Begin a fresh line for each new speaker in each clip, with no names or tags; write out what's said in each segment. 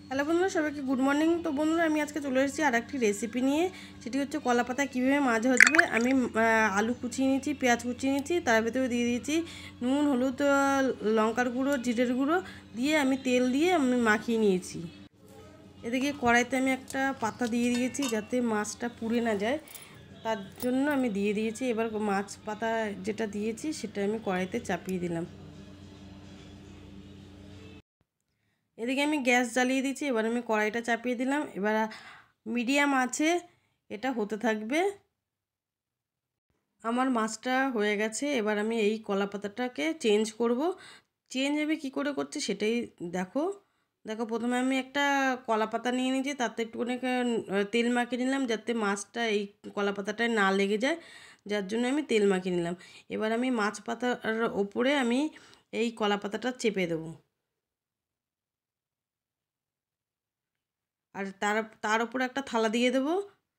Hello বন্ধুরা, সবাইকে good morning. তো বন্ধুরা, আমি আজকে চলে এসেছি আর একটি রেসিপি নিয়ে। সেটি হচ্ছে কলা পাতা কীভাবে মাছ ভাজবে। আমি আলু কুচিয়ে নিয়েছি, পেঁয়াজ কুচিয়ে নিয়েছি, তার ভেতরে দিয়ে দিয়েছি নুন, হলুদ, লঙ্কার গুঁড়ো, জিরের গুঁড়ো দিয়ে আমি তেল দিয়ে আমি মাখিয়ে নিয়েছি। এদিকে কড়াইতে আমি একটা পাতা দিয়ে দিয়েছি যাতে মাছটা পুড়ে না যায়, তার জন্য আমি দিয়ে দিয়েছি। এবার মাছ পাতা যেটা দিয়েছি সেটা আমি কড়াইতে চাপিয়ে দিলাম। এদিকে আমি গ্যাস জ্বালিয়ে দিয়েছি। এবার আমি কড়াইটা চাপিয়ে দিলাম। এবার মিডিয়াম আছে এটা হতে থাকবে। আমার মাছটা হয়ে গেছে। এবার আমি এই কলা পাতাটাকে চেঞ্জ করব। চেঞ্জ আমি কী করে করছি সেটাই দেখো। প্রথমে আমি একটা কলা পাতা নিয়ে নিয়েছি, তাতে একটুখানি তেল মাখিয়ে নিলাম যাতে মাছটা এই কলা পাতাটায় না লেগে যায়, যার জন্য আমি তেল মাখিয়ে নিলাম। এবার আমি মাছ পাতার ওপরে আমি এই কলা পাতাটা চেপে দেবো। আর তার উপরে একটা থালা দিয়ে দেবো।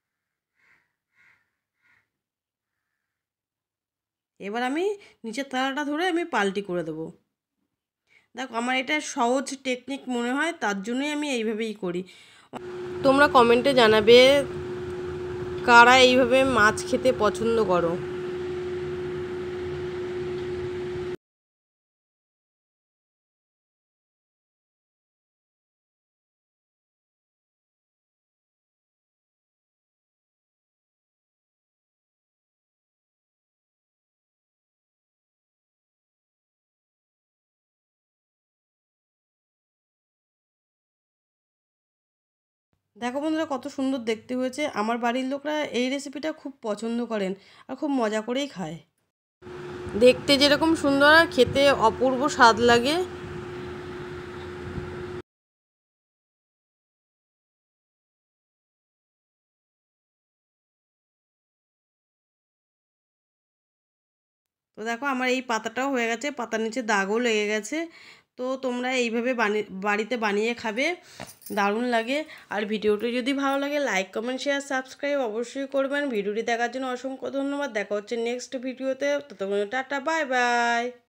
এবার আমি নিচের থালাটা ধরে আমি পাল্টি করে দেবো। দেখো, আমার এটা সহজ টেকনিক মনে হয়, তার জন্যই আমি এইভাবেই করি। তোমরা কমেন্টে জানাবে কারা এইভাবে মাছ খেতে পছন্দ করো। দেখো বন্ধুরা, কত সুন্দর দেখতে হয়েছে। আমার বাড়ির লোকরা এই রেসিপিটা খুব পছন্দ করেন আর খুব মজা করেই খায়। দেখতে যেরকম সুন্দর আর খেতে অপূর্ব স্বাদ লাগে। তো দেখো, আমার এই পাতাটাও হয়ে গেছে, পাতার নিচে দাগও লেগে গেছে। তো তোমরা এইভাবে বাড়িতে বানিয়ে খাবে, দারুণ লাগে। আর ভিডিওটি যদি ভালো লাগে, লাইক, কমেন্ট, শেয়ার, সাবস্ক্রাইব অবশ্যই করবেন। ভিডিওটি দেখার জন্য অসংখ্য ধন্যবাদ। দেখা হচ্ছে নেক্সট ভিডিওতে। ততক্ষণ টাটা, বাই বাই।